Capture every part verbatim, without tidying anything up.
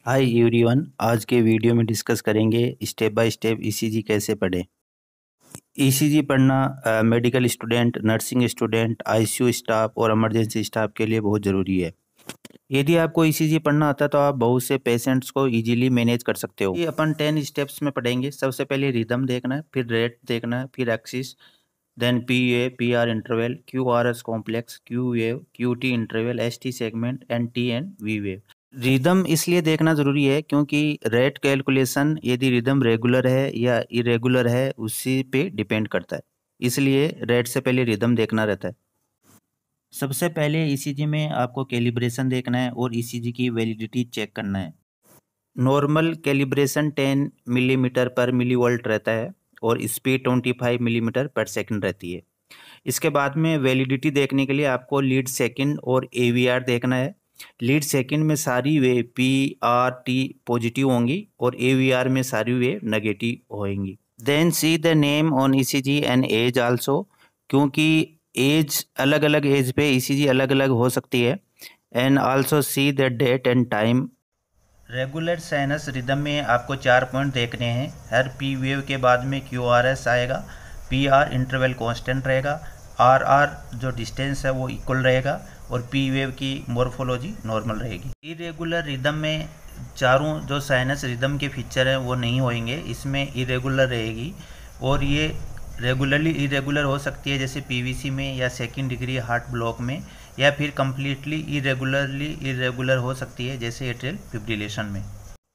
Hi everyone, आज के video में डिस्कस करेंगे स्टेप बाय स्टेप ईसीजी कैसे पढ़ें। ईसीजी पढ़ना medical student, nursing student, ICU staff और इमरजेंसी स्टाफ के लिए बहुत ज़रूरी है। यदि आपको ईसीजी पढ़ना आता है तो आप बहुत से पेशेंट्स को इजीली मैनेज कर सकते हो। ये अपन टेन स्टेप्स में पढ़ेंगे। सबसे पहले रिदम देखना है, फिर रेट देखना है, फिर axis, then P A P R interval, Q R S complex, Q wave, Q T interval, S T segment, and T and V wave. Rhythm इसलिए देखना ज़रूरी है क्योंकि रेट कैलकुलेशन यदि रिदम रेगुलर है या इरेगुलर है उसी पे डिपेंड करता है, इसलिए रेट से पहले रिदम देखना रहता है। सबसे पहले ईसीजी में आपको कैलिब्रेशन देखना है और ईसीजी की वैलिडिटी चेक करना है। नॉर्मल कैलिब्रेशन टेन मिलीमीटर पर मिलीवोल्ट रहता है और स्पीड पच्चीस मिलीमीटर पर सेकंड रहती है। इसके बाद में वैलिडिटी देखने के लिए आपको लीड सेकंड और एवीआर देखना है। लीड सेकंड में सारी वे पी आर टी पॉजिटिव होंगी और एवीआर में सारी वे नेगेटिव होंगी। Then see the name on ECG and age also, क्योंकि एज अलग अलग एज पे ईसीजी अलग अलग हो सकती है। And also see the date and time. Regular sinus rhythm में आपको चार पॉइंट देखने हैं। हर पी वेव के बाद में क्यू आर एस आएगा, पी आर इंटरवल कांस्टेंट रहेगा, आर आर जो डिस्टेंस है वो इक्वल रहेगा और पी वेव की मॉर्फोलॉजी नॉर्मल रहेगी। इरेगुलर रिदम में चारों जो साइनस रिदम के फीचर हैं वो नहीं होंगे, इसमें इरेगुलर रहेगी और ये रेगुलरली इरेगुलर हो सकती है, जैसे पीवीसी में या सेकेंड डिग्री हार्ट ब्लॉक में, या फिर कम्प्लीटली इरेगुलरली इरेगुलर हो सकती है, जैसे एट्रियल फिब्रिलेशन में।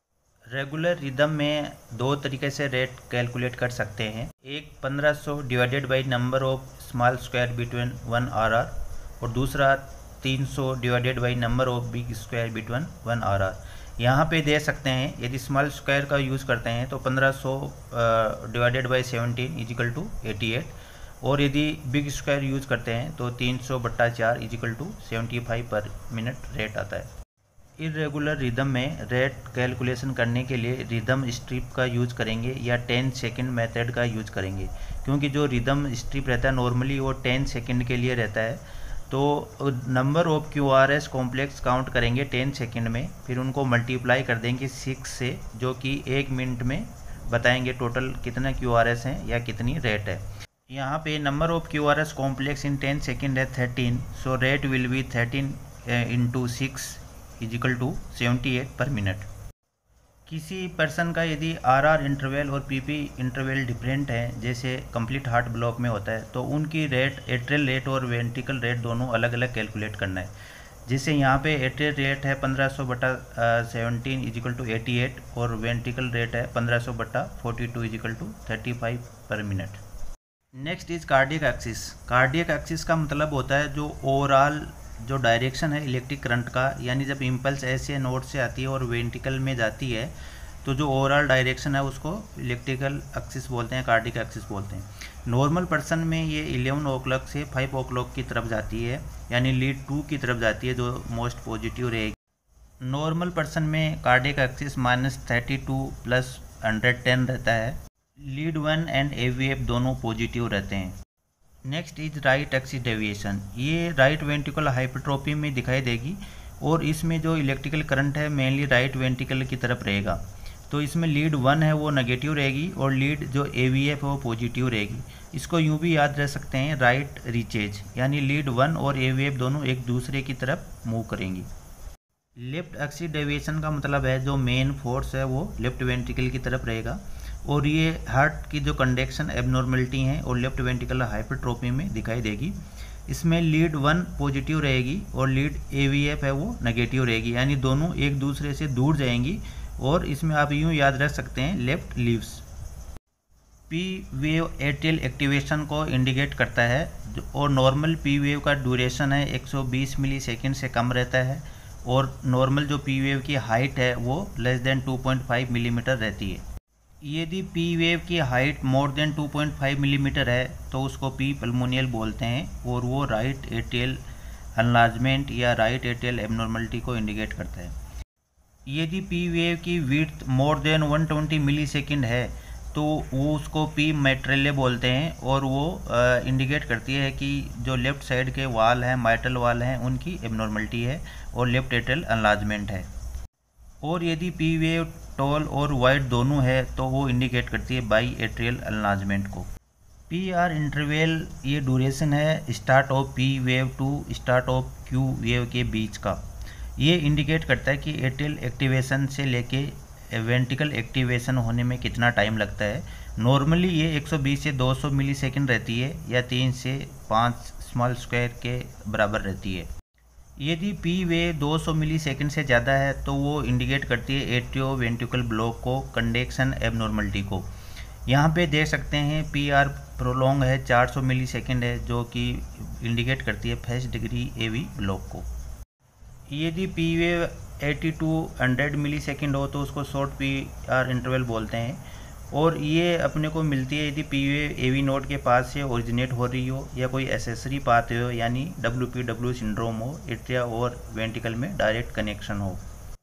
रेगुलर रिदम में दो तरीके से रेट कैलकुलेट कर सकते हैं। एक पंद्रह सौ divided by number of small square between one R R और दूसरा तीन सौ divided by number of big square between one R R. यहाँ पे दे सकते हैं, यदि स्मॉल स्क्वायर का यूज़ करते हैं तो पंद्रह सौ divided by seventeen equal to eighty eight, और यदि बिग स्क्वायर यूज़ करते हैं तो तीन सौ बट्टा चार equal to seventy five per minute rate आता है। इरेगुलर रिदम में रेट कैलकुलेशन करने के लिए रिदम स्ट्रिप का यूज़ करेंगे या टेन सेकंड मेथड का यूज़ करेंगे, क्योंकि जो रिदम स्ट्रिप रहता है नॉर्मली वो टेन सेकंड के लिए रहता है। तो number of Q R S complex count करेंगे टेन सेकंड में, फिर उनको मल्टीप्लाई कर देंगे सिक्स से, जो कि एक मिनट में बताएंगे टोटल कितना क्यू आर एस हैं या कितनी रेट है। यहाँ पे number of Q R S complex in ten second है thirteen, so rate will be thirteen into six equal to seventy eight per minute. किसी पर्सन का यदि आर आर इंटरवल और पी पी इंटरवल डिफरेंट है, जैसे complete heart block में होता है, तो उनकी रेट एट्रियल रेट और वेंट्रिकल रेट दोनों अलग अलग कैलकुलेट करना है। जैसे यहाँ पे एट्रियल रेट है पंद्रह सौ बटा seventeen equal to eighty eight और वेंट्रिकल रेट है पंद्रह सौ बटा forty two equal to thirty five per minute. Next is cardiac axis. Cardiac axis का मतलब होता है जो ओवरऑल जो डायरेक्शन है इलेक्ट्रिक करंट का, यानी जब इम्पल्स ऐसे नोड से आती है और वेंट्रिकल में जाती है तो जो ओवरऑल डायरेक्शन है उसको इलेक्ट्रिकल एक्सिस बोलते हैं, कार्डियक एक्सिस बोलते हैं। नॉर्मल पर्सन में ये इलेवन ओ क्लॉक से फाइव ओ क्लॉक की तरफ जाती है, यानी लीड टू की तरफ जाती है, जो मोस्ट पॉजिटिव रहेगी। नॉर्मल पर्सन में cardiac axis minus thirty two plus hundred ten रहता है। Lead one and A V F दोनों पॉजिटिव रहते हैं। Next is right axis deviation. ये राइट वेंट्रिकल हाइपरट्रोफी में दिखाई देगी और इसमें जो इलेक्ट्रिकल करंट है मेनली राइट वेंट्रिकल की तरफ रहेगा, तो इसमें लीड वन है वो नेगेटिव रहेगी और लीड जो ए वी एफ है वो पॉजिटिव रहेगी। इसको यूँ भी याद रख सकते हैं राइट रीचेज, यानी लीड वन और ए वी एफ दोनों एक दूसरे की तरफ मूव करेंगी। लेफ्ट एक्सिस डेविएशन का मतलब है जो मेन फोर्स है वो लेफ्ट वेंट्रिकल की तरफ रहेगा, और ये हार्ट की जो कंडक्शन एबनॉर्मलिटी हैं और लेफ्ट वेंट्रिकल हाइपरट्रोफी में दिखाई देगी। इसमें लीड वन पॉजिटिव रहेगी और लीड ए वी एफ है वो नेगेटिव रहेगी, यानी दोनों एक दूसरे से दूर जाएंगी, और इसमें आप यूँ याद रख सकते हैं left leaves. P wave atrial activation को इंडिकेट करता है और नॉर्मल पी वेव का ड्यूरेशन है एक सौ बीस मिली सेकेंड से कम रहता है, और नॉर्मल जो पी वेव की हाइट है वो less than two point five millimetre रहती है। यदि पी वेव की height more than two point five millimetre है तो उसको पी पल्मोनियल बोलते हैं, और वो राइट एट्रियल एनलार्जमेंट या राइट एट्रियल एबनॉर्मलिटी को इंडिकेट करता है। यदि पी वेव की width more than one twenty millisecond है तो वो उसको पी मैट्रेले बोलते हैं, और वो इंडिकेट करती है कि जो लेफ़्ट साइड के वाल हैं, माइटल वाल हैं, उनकी एबनॉर्मलिटी है और लेफ्ट एट्रियल एनलार्जमेंट है। और यदि पी वेव टॉल और वाइड दोनों है तो वो इंडिकेट करती है बाई एट्रियल एनलार्जमेंट को। पी आर इंटरवल ये ड्यूरेशन है start of P wave to start of Q wave के बीच का। ये इंडिकेट करता है कि एट्रियल एक्टिवेशन से लेके वेंट्रिकल एक्टिवेशन होने में कितना टाइम लगता है। नॉर्मली ये एक सौ बीस से दो सौ मिली सेकेंड रहती है या तीन से पाँच स्मॉल स्क्वायर के बराबर रहती है। यदि पी वेव दो सौ मिली सेकेंड से ज़्यादा है तो वो इंडिकेट करती है एट्रियो वेंट्रिकल ब्लॉक को, कंडक्शन एबनॉर्मलिटी को। यहाँ पे देख सकते हैं पी आर प्रोलॉन्ग है, चार सौ मिली सेकेंड है, जो कि इंडिकेट करती है फर्स्ट डिग्री एवी ब्लॉक को। यदि P wave eighty to hundred millisecond हो तो उसको शॉर्ट पी आर इंटरवल बोलते हैं। और ये अपने को मिलती है यदि पी वेव एवी नोड के पास से ओरिजिनेट हो रही हो या कोई एसेसरी पाथ हो, यानी डब्ल्यू पी डब्ल्यू सिंड्रोम हो, एट्रिया और वेंट्रिकल में डायरेक्ट कनेक्शन हो।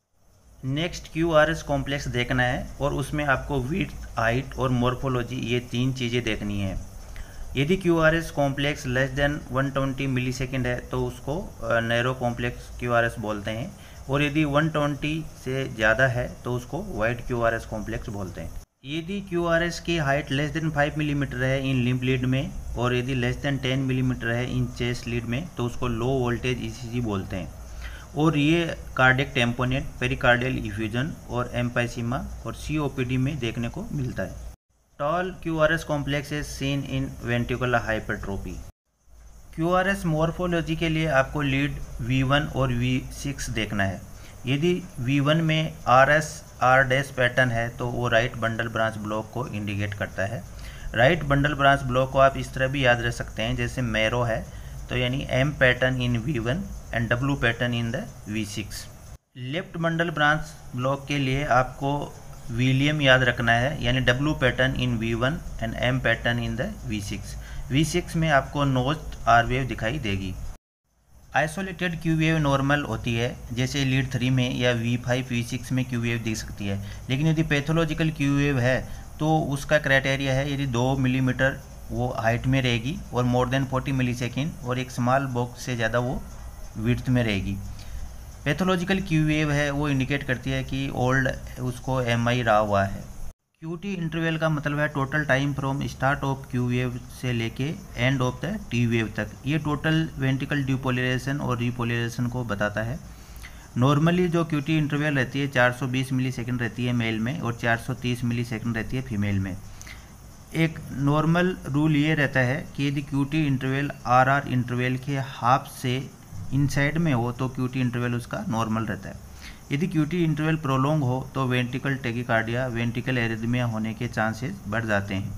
Next Q R S complex देखना है और उसमें आपको विड्थ, हाइट और मॉर्फोलॉजी ये तीन चीज़ें देखनी है। यदि Q R S complex less than one twenty millisecond है तो उसको narrow complex Q R S बोलते हैं, और यदि वन ट्वेंटी से ज़्यादा है तो उसको wide Q R S complex बोलते हैं। यदि क्यू आर एस की height less than five millimetre है इन लिम्फ लीड में और यदि लेस देन टेन मिलीमीटर है इन चेस्ट लीड में तो उसको लो वोल्टेज ई सी जी बोलते हैं। और ये कार्डियक टेम्पोनेट, पेरिकार्डियल इफ्यूजन और एम्फाइसीमा और सी ओ पी डी में देखने को मिलता है। Tall Q R S complex is seen in ventricular hypertrophy. Q R S morphology के लिए आपको लीड वी वन और वी सिक्स देखना है। यदि वी वन में R S R dash pattern है तो वो राइट बंडल ब्रांच ब्लॉक को इंडिकेट करता है। राइट बंडल ब्रांच ब्लॉक को आप इस तरह भी याद रख सकते हैं, जैसे मैरो है तो यानी M pattern in V one and W pattern in the V six. Left bundle branch block के लिए आपको विलियम याद रखना है, यानी W pattern in V one and M pattern in the V six. V six में आपको nosed R wave दिखाई देगी। आइसोलेटेड क्यू वेव नॉर्मल होती है, जैसे लीड थ्री में या वी फाइव वी सिक्स में क्यू वेव दिख सकती है। लेकिन यदि पैथोलॉजिकल क्यू वेव है तो उसका क्राइटेरिया है यदि दो मिलीमीटर वो हाइट में रहेगी और more than forty millisecond और एक स्मॉल बॉक्स से ज़्यादा वो विड्थ में रहेगी। पैथोलॉजिकल क्यू वेव है वो इंडिकेट करती है कि ओल्ड उसको एम आई रहा हुआ है। क्यूटी इंटरवल का मतलब है total time from start of Q wave से लेके end of the T wave तक। ये टोटल वेंट्रिकल डिपोलराइजेशन और रिपोलराइजेशन को बताता है। नॉर्मली जो क्यूटी इंटरवल रहती है चार सौ बीस मिली सेकेंड रहती है मेल में और चार सौ तीस मिली सेकेंड रहती है फीमेल में। एक नॉर्मल रूल ये रहता है कि यदि QT interval R R interval के हाफ से इनसाइड में हो तो क्यूटी इंटरवल उसका नॉर्मल रहता है। यदि क्यूटी इंटरवल प्रोलॉन्ग हो तो वेंट्रिकल टेकिकार्डिया, वेंट्रिकल एरिथमिया होने के चांसेस बढ़ जाते हैं।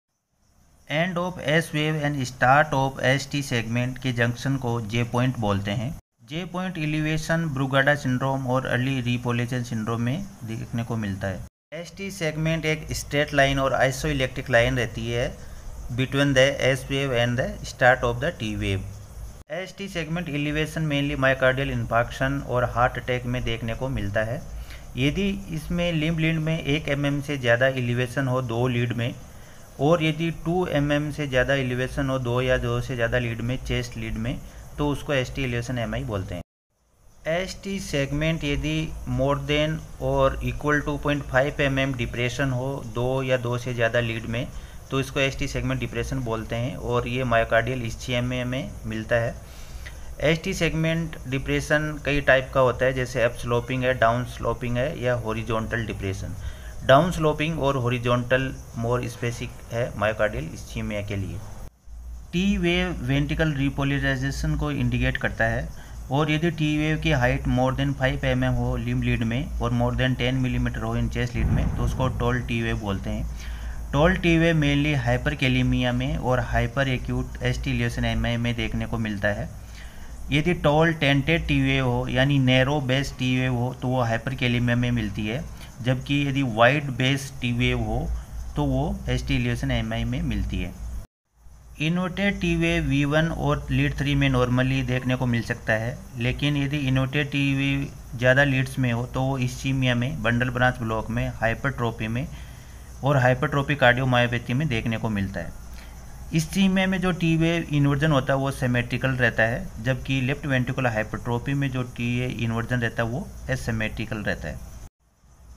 End of S wave and start of S T segment के जंक्शन को जे पॉइंट बोलते हैं। J point elevation Brugada syndrome और अर्ली रिपोलेशन सिंड्रोम में देखने को मिलता है। एस टी सेगमेंट एक स्ट्रेट लाइन और आइसोइलेक्ट्रिक लाइन रहती है between the S wave and the start of the T wave. S T segment elevation mainly myocardial infarction और हार्ट अटैक में देखने को मिलता है। यदि इसमें लिम्फ लीड में एक एम एम से ज़्यादा एलिवेशन हो दो लीड में, और यदि टू एम एम से ज़्यादा एलिवेशन हो दो या दो से ज़्यादा लीड में चेस्ट लीड में, तो उसको S T elevation M I बोलते हैं। एस टी सेगमेंट यदि मोर देन और equal to point five M M depression हो दो या दो से ज़्यादा लीड में तो इसको एस टी सेगमेंट डिप्रेशन बोलते हैं, और ये मायोकार्डियल इस्चियमिया में मिलता है। एस टी सेगमेंट डिप्रेशन कई टाइप का होता है, जैसे अप स्लोपिंग है, डाउन स्लोपिंग है या हॉरिजॉन्टल डिप्रेशन। डाउन स्लोपिंग और हॉरिजॉन्टल मोर स्पेसिफिक है मायोकार्डियल इस्चियमिया के लिए। टी वेव वेंट्रिकल रिपोलराइजेशन को इंडिकेट करता है, और यदि टी वेव की height more than five M M हो लिम्फ लीड में और मोर देन टेन मिलीमीटर हो इन चेस्ट लीड में तो उसको टॉल टी वेव बोलते हैं। Tall T wave mainly hyperkalemia में और hyper acute S T elevation M I में देखने को मिलता है। यदि टॉल टेंटेड टी वेव हो यानी नैरो बेस टी वेव हो तो वो हाइपरकैलेमिया में मिलती है, जबकि यदि वाइड बेस टी वेव हो तो वो S T elevation M I में मिलती है। Inverted T wave V one और लीड थ्री में नॉर्मली देखने को मिल सकता है, लेकिन यदि इन्वर्टेड टी वेव ज़्यादा लीड्स में हो तो वो इस्चियमिया में, बंडल ब्रांच ब्लॉक में, हाइपरट्रोफी में और हाइपरट्रोफी कार्डियोमायोपैथी में देखने को मिलता है। इस्चियमिया में जो टी वेव इन्वर्जन होता है वो सिमेट्रिकल रहता है, जबकि लेफ्ट वेंट्रिकुलर हाइपरट्रोफी में जो टी वेव इन्वर्जन रहता है वो एसिमेट्रिकल रहता है।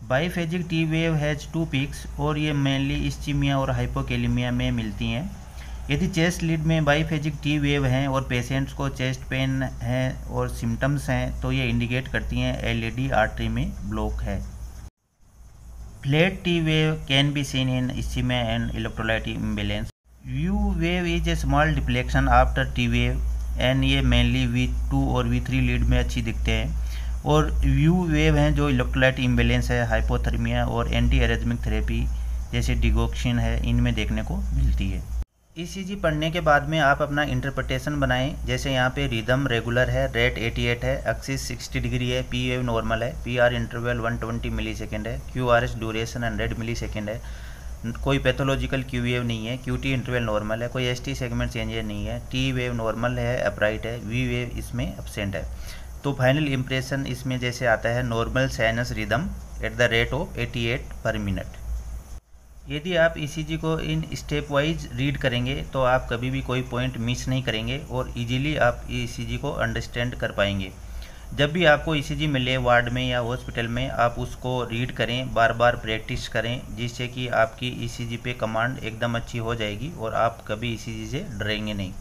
Biphasic T wave has two peaks और ये मेनली इस्चीमिया और हाइपोकेलेमिया में मिलती हैं। यदि चेस्ट लीड में बाईफेजिक टी वेव हैं और पेशेंट्स को चेस्ट पेन है और सिम्टम्स हैं तो ये इंडिकेट करती हैं एलएडी आर्टरी में ब्लॉक है। Flat T wave can be seen in ischemia and electrolyte imbalance. U wave is a small deflection after T wave and ये मेनली वी टू और वी थ्री लीड में अच्छी दिखते हैं। और व्यू वेव हैं जो इलेक्ट्रोलाइट इम्बैलेंस है, हाइपोथर्मिया और एंटी एरिथमिक थेरेपी जैसे डिगोक्सिन है, इनमें देखने को मिलती है। ईसीजी पढ़ने के बाद में आप अपना इंटरप्रिटेशन बनाएं। जैसे यहाँ पे रिदम रेगुलर है, रेट अठासी है, एक्सिस साठ डिग्री है, पी वेव नॉर्मल है, पी आर इंटरवल एक सौ बीस मिली सेकेंड है, Q R S duration hundred millisecond है, कोई पैथोलॉजिकल क्यू वेव नहीं है, क्यू टी इंटरवल नॉर्मल है, कोई एस टी सेगमेंट चेंज नहीं है, टी वेव नॉर्मल है, अपराइट है, वी वेव इसमें एब्सेंट है। तो फाइनल इम्प्रेशन इसमें जैसे आता है normal sinus rhythm at the rate of अठासी पर मिनट। यदि आप ईसीजी को इन स्टेप वाइज रीड करेंगे तो आप कभी भी कोई पॉइंट मिस नहीं करेंगे और इजीली आप ईसीजी को अंडरस्टैंड कर पाएंगे। जब भी आपको ईसीजी मिले वार्ड में या हॉस्पिटल में, आप उसको रीड करें, बार बार प्रैक्टिस करें, जिससे कि आपकी ईसीजी पे कमांड एकदम अच्छी हो जाएगी और आप कभी ईसीजी से डरेंगे नहीं।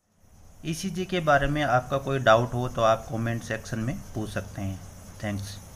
ईसीजी के बारे में आपका कोई डाउट हो तो आप कमेंट सेक्शन में पूछ सकते हैं। थैंक्स।